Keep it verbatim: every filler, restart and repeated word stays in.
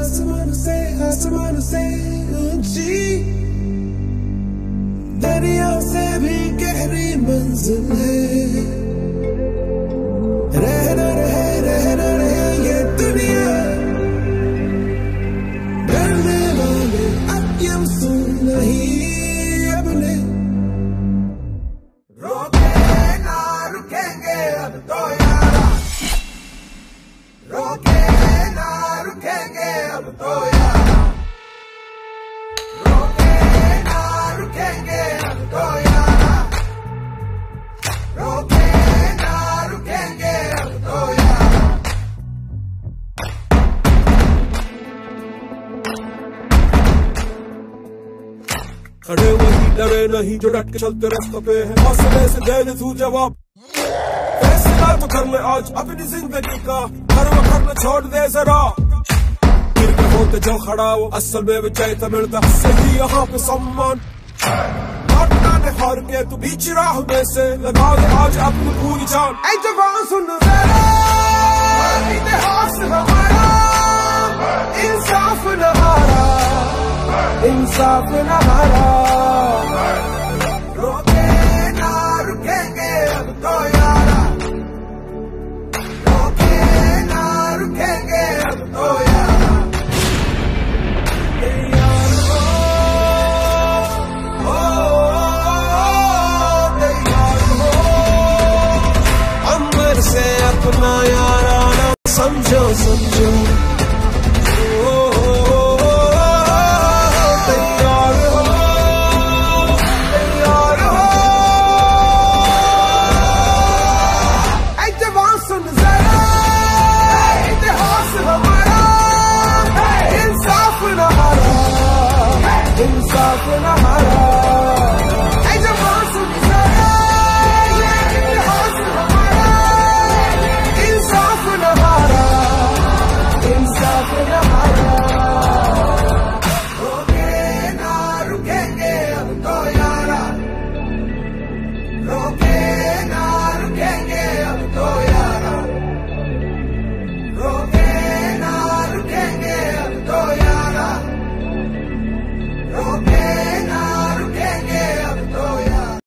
आसमान से आसमान से ऊंची, दरिया से भी गहरी मंजिल है। रहना रहे रहना रहे ये दुनिया, डरने वाले अब सुन नहीं अपने। रोके ना रुकेंगे अब तो यारा, रोके ना रुकेंगे अब तो यारा, रोके ना रुकेंगे अब तो यारा, रोके ना रुकेंगे अब तो यारा। खड़े वही डरे नहीं जो डट के चलते रास्ते पे है, हौसले से दे दे तू जवाब। फैसला तो कर ले आज अपनी जिंदगी का, हर वक्त न छोड़ दे जरा। गिर के होते जो खड़ा वो असल में विजय मिलता, सही यहाँ पे सम्मान। लौटना ने हार के तू बीच राह में से, लगा दे आज अपनी पूरी जान। ऐ जवान सुन जरा, इतिहास हमारा, इंसाफ न हारा, इंसाफ न हारा। रोके ना रुकेंगे अब तो यारा, रोके ना रुकेंगे अब तो यारा। यार हो, ओ, यार हो, अंबर से अपना यारा ना समझो समझो।